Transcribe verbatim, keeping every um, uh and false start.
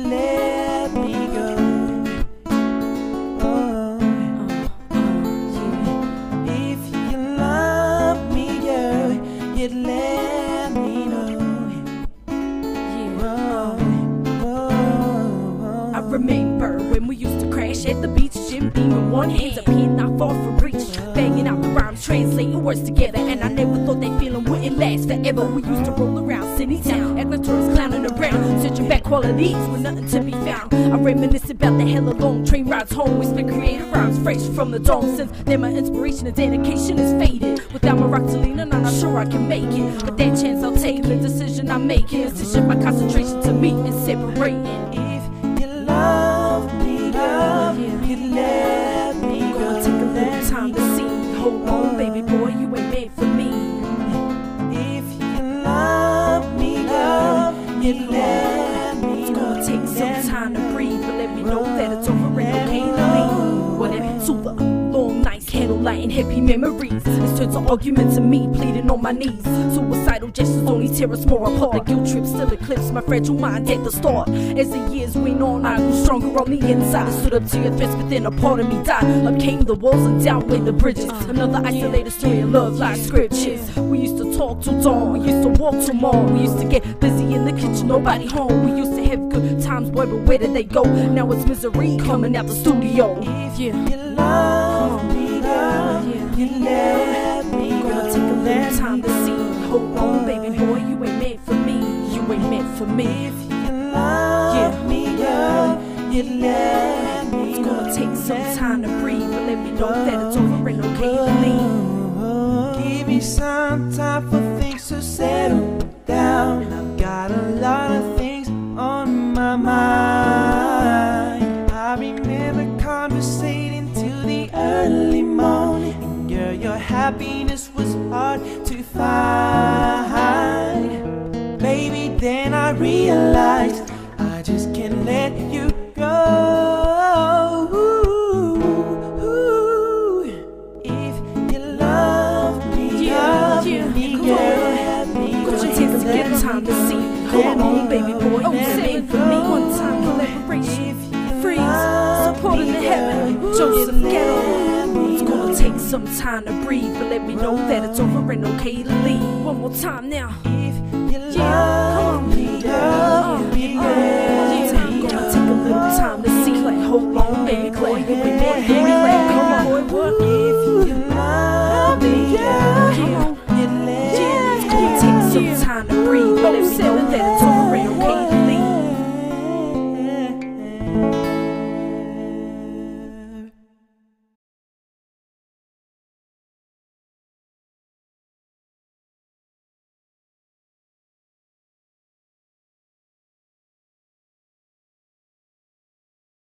let me go. Oh, yeah. If you love me, girl, you'd let me know. I remember when we used to crash at the beach, Jim Beam in one hand, a pen not far from reach, banging out the rhymes, translating words together. And I never thought that feeling wouldn't last forever. We used to roll around City Town, act like tourists clowning around, searching back qualities with nothing to be found. I reminisce about the hella long train rides home. We spent creating rhymes fresh from the dawn. Since then my inspiration and dedication is faded. Without my rock to lean on, I'm not sure I can make it. But that chance I'll take, the decision I'm making is to shift my concentration to me and separating. If you love me, girl, you let me go. Gonna take a little time to see. Hold on, baby boy, you ain't meant for me. If you love me, girl, you let me go. It's gonna take some time to breathe, but let me know that it's over and okay to leave. Whatever to the long nights, candlelight and happy memories. It's turned to arguments and me pleading on my knees. Suicidal gestures only tear us more apart. The guilt trip still eclipsed my fragile mind at the start. As the years went on, I grew stronger on the inside. I stood up to your threats, but then a part of me died. Up came the walls and down went the bridges. Another isolated story of love like scriptures. We used to talk till dawn, we used to walk till morn. We used to get busy in the kitchen, nobody home. We used to have good times, boy, but where did they go? Now it's misery coming out the studio. If you love me, girl, you let me go. Gonna take a little time to see. Hold on, baby boy, you ain't meant for me. You ain't meant for me. If you love me, girl, you let me It's go. gonna take some time to breathe, but let me know that it's over and okay to leave. Give me some time for things to settle down. I've got a lot of things on my mind. I remember conversating till the early morning. And girl, your happiness was hard to find. Baby, then I realized I just can't let you go. If you love me, love me, girl, Gonna take a little time to see. Hold on, baby boy, you ain't meant for me. One time collaboration, Phreaze, supporting the heaven, Joseph Gatehau. It's gonna take some time to breathe, but let me know that it's over and okay to leave. One more time now. if you love me, love me, girl.